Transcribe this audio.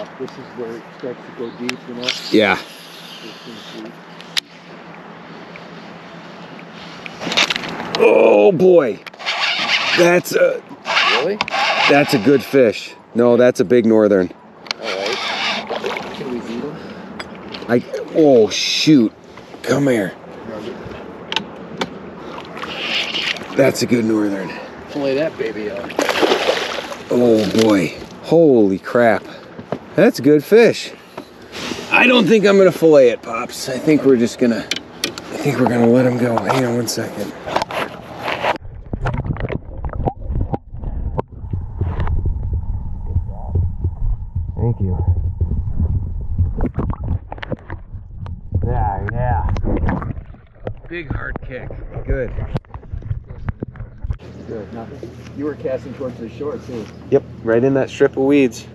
This is where it starts to go deep, you know? Yeah. 15 feet. Oh boy. That's a... Really? That's a good fish. No, that's a big northern. Alright. Can we beat him? Oh shoot. Come here. That's a good northern. Fillet that baby out. Oh boy. Holy crap. That's a good fish. I don't think I'm gonna fillet it, Pops. I think we're gonna let him go. Hang on one second. Thank you. Yeah. Big hard kick. Good. Good. Nothing. You were casting towards the shore too. Yep, right in that strip of weeds.